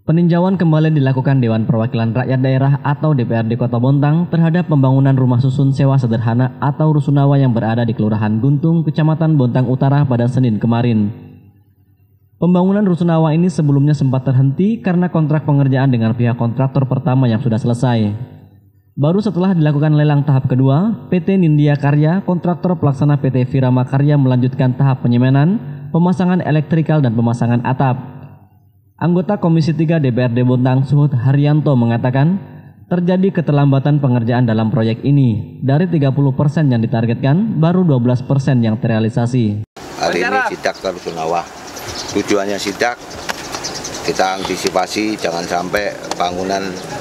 Peninjauan kembali dilakukan Dewan Perwakilan Rakyat Daerah atau DPRD Kota Bontang terhadap pembangunan rumah susun sewa sederhana atau rusunawa yang berada di Kelurahan Guntung, Kecamatan Bontang Utara pada Senin kemarin. Pembangunan rusunawa ini sebelumnya sempat terhenti karena kontrak pengerjaan dengan pihak kontraktor pertama yang sudah selesai. Baru setelah dilakukan lelang tahap kedua, PT Nindya Karya, kontraktor pelaksana PT Virama Karya melanjutkan tahap penyemenan, pemasangan elektrikal dan pemasangan atap. Anggota Komisi 3 DPRD Bontang Suhud Haryanto mengatakan terjadi keterlambatan pengerjaan dalam proyek ini. Dari 30% yang ditargetkan, baru 12% yang terrealisasi. Hari ini sidak ke rusunawa. Tujuannya sidak, kita antisipasi jangan sampai bangunan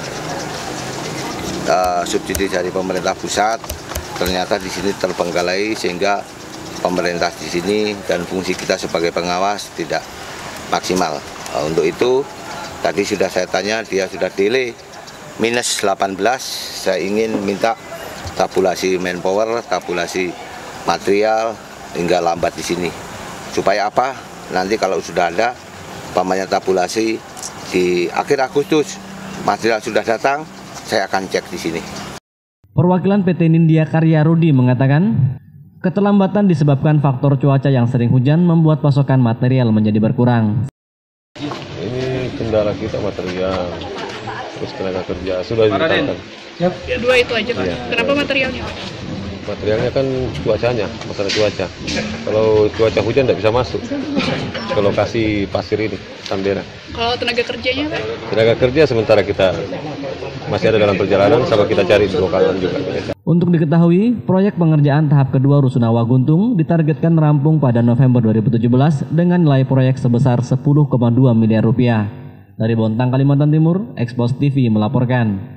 subsidi dari pemerintah pusat ternyata di sini terbengkalai sehingga pemerintah di sini dan fungsi kita sebagai pengawas tidak maksimal. Untuk itu tadi sudah saya tanya, dia sudah delay minus 18. Saya ingin minta tabulasi manpower, tabulasi material hingga lambat di sini. Supaya apa? Nanti kalau sudah ada pamannya tabulasi di akhir Agustus, material sudah datang, saya akan cek di sini. Perwakilan PT Nindya Karya Rudi mengatakan keterlambatan disebabkan faktor cuaca yang sering hujan membuat pasokan material menjadi berkurang. Ini kendala kita material, terus tenaga kerja sudah ditetapkan. Ya, dua itu aja Pak. Ya. Kenapa materialnya? Materialnya kan cuacanya, masalah cuaca. Kalau cuaca hujan tidak bisa masuk ke lokasi pasir ini, Tambera. Kalau tenaga kerjanya Pak? Tenaga kerja sementara kita masih ada dalam perjalanan, sama kita cari di lokalan juga. Untuk diketahui, proyek pengerjaan tahap kedua Rusunawa Guntung ditargetkan rampung pada November 2017 dengan nilai proyek sebesar 10,2 miliar rupiah. Dari Bontang, Kalimantan Timur, Expos TV melaporkan.